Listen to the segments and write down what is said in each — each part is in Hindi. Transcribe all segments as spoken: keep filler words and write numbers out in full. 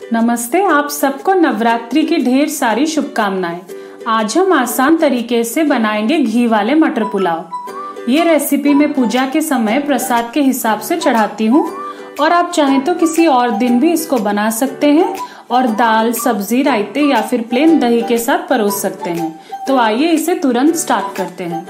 नमस्ते, आप सबको नवरात्रि की ढेर सारी शुभकामनाएं। आज हम आसान तरीके से बनाएंगे घी वाले मटर पुलाव। ये रेसिपी मैं पूजा के समय प्रसाद के हिसाब से चढ़ाती हूँ और आप चाहें तो किसी और दिन भी इसको बना सकते हैं और दाल, सब्जी, रायते या फिर प्लेन दही के साथ परोस सकते हैं। तो आइए इसे तुरंत स्टार्ट करते हैं।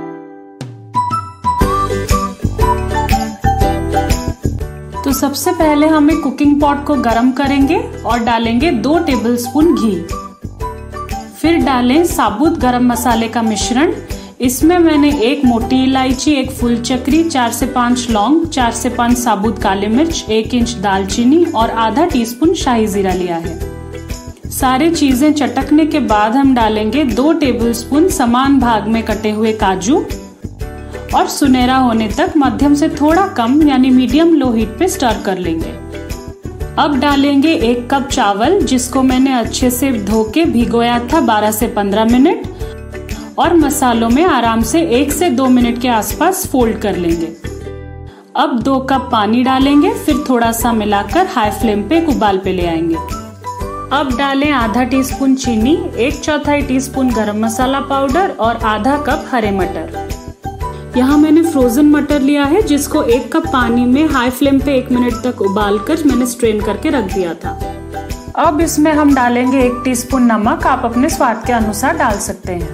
तो सबसे पहले हम एक कुकिंग पॉट को गरम करेंगे और डालेंगे दो टेबलस्पून घी। फिर डालें साबुत गरम मसाले का मिश्रण। इसमें मैंने एक मोटी इलायची, एक फुल चक्री, चार से पांच लौंग, चार से पांच साबुत काली मिर्च, एक इंच दालचीनी और आधा टीस्पून शाही जीरा लिया है। सारी चीजें चटकने के बाद हम डालेंगे दो टेबलस्पून समान भाग में कटे हुए काजू और सुनहरा होने तक मध्यम से थोड़ा कम यानी मीडियम लो हीट पे स्टर कर लेंगे। अब डालेंगे एक कप चावल जिसको मैंने अच्छे से धो के भिगोया था बारह से पंद्रह मिनट और मसालों में आराम से एक से दो मिनट के आसपास फोल्ड कर लेंगे। अब दो कप पानी डालेंगे, फिर थोड़ा सा मिलाकर हाई फ्लेम पे एक उबाल पे ले आएंगे। अब डालें आधा टीस्पून चीनी, एक चौथाई टीस्पून गरम मसाला पाउडर और आधा कप हरे मटर। यहाँ मैंने फ्रोजन मटर लिया है जिसको एक कप पानी में हाई फ्लेम पे एक मिनट तक उबालकर मैंने स्ट्रेन करके रख दिया था। अब इसमें हम डालेंगे एक टीस्पून नमक, आप अपने स्वाद के अनुसार डाल सकते हैं।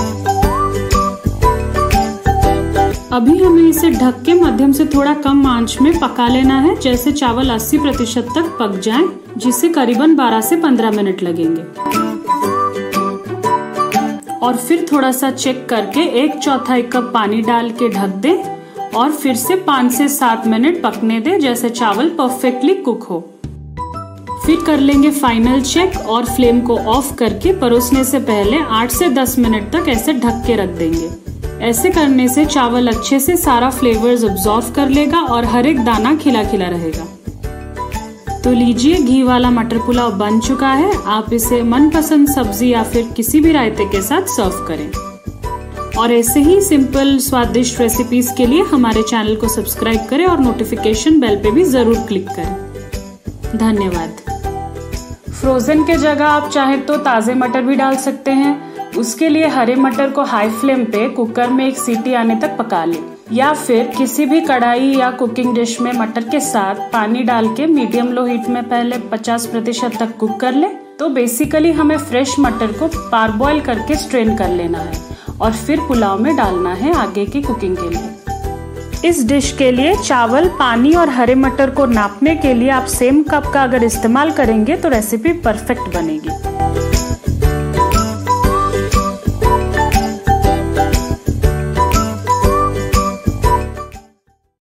अभी हमें इसे ढक के मध्यम से थोड़ा कम आंच में पका लेना है, जैसे चावल अस्सी प्रतिशत तक पक जाएं, जिसे करीबन बारह से पंद्रह मिनट लगेंगे। और फिर थोड़ा सा चेक करके एक चौथाई कप पानी डाल के ढक दें और फिर से पाँच से सात मिनट पकने दें, जैसे चावल परफेक्टली कुक हो। फिर कर लेंगे फाइनल चेक और फ्लेम को ऑफ करके परोसने से पहले आठ से दस मिनट तक ऐसे ढक के रख देंगे। ऐसे करने से चावल अच्छे से सारा फ्लेवर्स अब्सॉर्ब कर लेगा और हर एक दाना खिला खिला रहेगा। तो लीजिए, घी वाला मटर पुलाव बन चुका है। आप इसे मनपसंद सब्जी या फिर किसी भी रायते के साथ सर्व करें। और ऐसे ही सिंपल स्वादिष्ट रेसिपीज के लिए हमारे चैनल को सब्सक्राइब करें और नोटिफिकेशन बेल पे भी जरूर क्लिक करें। धन्यवाद। फ्रोजन के जगह आप चाहे तो ताजे मटर भी डाल सकते हैं। उसके लिए हरे मटर को हाई फ्लेम पे कुकर में एक सीटी आने तक पका लें, या फिर किसी भी कढ़ाई या कुकिंग डिश में मटर के साथ पानी डाल के मीडियम लो हीट में पहले पचास प्रतिशत तक कुक कर ले। तो बेसिकली हमें फ्रेश मटर को पारबॉयल करके स्ट्रेन कर लेना है और फिर पुलाव में डालना है आगे की कुकिंग के लिए। इस डिश के लिए चावल, पानी और हरे मटर को नापने के लिए आप सेम कप का अगर इस्तेमाल करेंगे तो रेसिपी परफेक्ट बनेगी।